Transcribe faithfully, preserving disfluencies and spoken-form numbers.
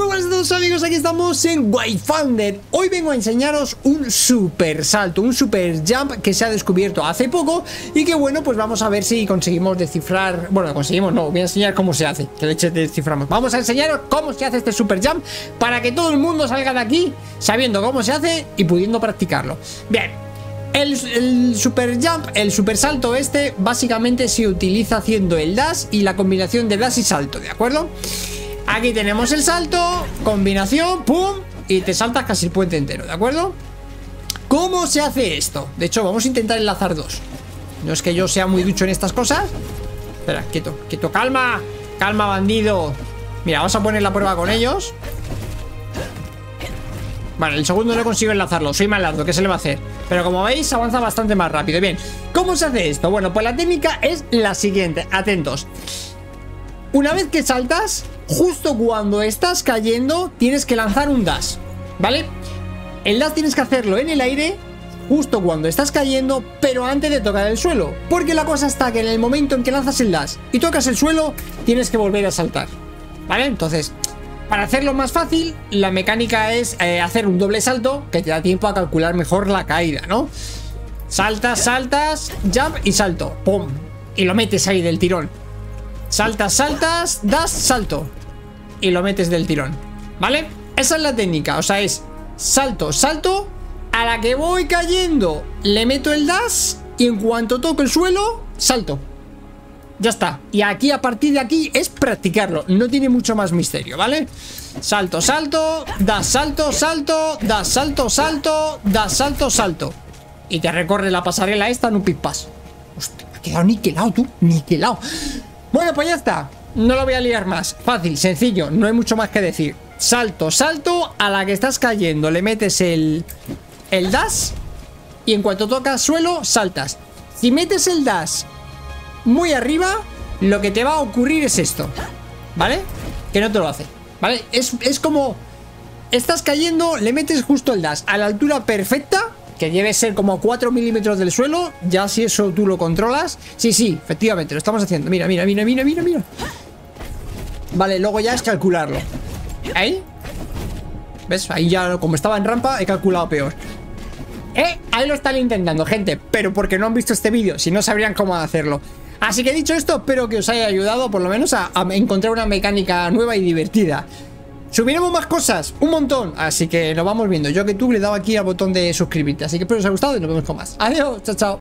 Muy buenas a todos amigos, aquí estamos en Wayfinder. Hoy vengo a enseñaros un super salto, un super jump que se ha descubierto hace poco y que bueno, pues vamos a ver si conseguimos descifrar. Bueno, conseguimos, no, voy a enseñar cómo se hace, que leche desciframos. Vamos a enseñaros cómo se hace este super jump para que todo el mundo salga de aquí sabiendo cómo se hace y pudiendo practicarlo. Bien, el, el super jump, el super salto este básicamente se utiliza haciendo el dash y la combinación de dash y salto, ¿de acuerdo? Aquí tenemos el salto, combinación, pum, y te saltas casi el puente entero, ¿de acuerdo? ¿Cómo se hace esto? De hecho, vamos a intentar enlazar dos. No es que yo sea muy ducho en estas cosas. Espera, quieto, quieto, calma. Calma, bandido. Mira, vamos a poner la prueba con ellos. Vale, el segundo no consigo enlazarlo. Soy más largo, ¿qué se le va a hacer? Pero como veis, avanza bastante más rápido. Bien, ¿cómo se hace esto? Bueno, pues la técnica es la siguiente. Atentos. Una vez que saltas, justo cuando estás cayendo, tienes que lanzar un dash, ¿vale? El dash tienes que hacerlo en el aire, justo cuando estás cayendo, pero antes de tocar el suelo. Porque la cosa está que en el momento en que lanzas el dash y tocas el suelo, tienes que volver a saltar, ¿vale? Entonces, para hacerlo más fácil, la mecánica es eh, hacer un doble salto, que te da tiempo a calcular mejor la caída, ¿no? Saltas, saltas, jump y salto, ¡pum! Y lo metes ahí del tirón. Saltas, saltas, das, salto. Y lo metes del tirón, ¿vale? Esa es la técnica, o sea, es salto, salto. A la que voy cayendo, le meto el dash. Y en cuanto toco el suelo, salto. Ya está. Y aquí, a partir de aquí, es practicarlo. No tiene mucho más misterio, ¿vale? Salto, salto, das, salto, salto, das, salto, salto, das, salto, salto. Y te recorre la pasarela esta en un pispás. Hostia, me ha quedado niquelado, tú, niquelado. Bueno, pues ya está. No lo voy a liar más. Fácil, sencillo, no hay mucho más que decir. Salto, salto, a la que estás cayendo le metes el, el dash. Y en cuanto tocas suelo, saltas. Si metes el dash muy arriba, lo que te va a ocurrir es esto, ¿vale? Que no te lo hace, ¿vale? Es, es como estás cayendo, le metes justo el dash a la altura perfecta, que debe ser como cuatro milímetros del suelo. Ya si eso tú lo controlas. Sí, sí, efectivamente, lo estamos haciendo. Mira, mira, mira, mira, mira, mira. Vale, luego ya es calcularlo. Ahí. ¿Ves? Ahí ya, como estaba en rampa, he calculado peor. Eh, ahí lo están intentando, gente, pero porque no han visto este vídeo, si no sabrían cómo hacerlo. Así que dicho esto, espero que os haya ayudado por lo menos a, a encontrar una mecánica nueva y divertida. Subiremos más cosas, un montón. Así que nos vamos viendo. Yo que tú le he dado aquí al botón de suscribirte. Así que espero que os haya gustado y nos vemos con más. Adiós, chao, chao.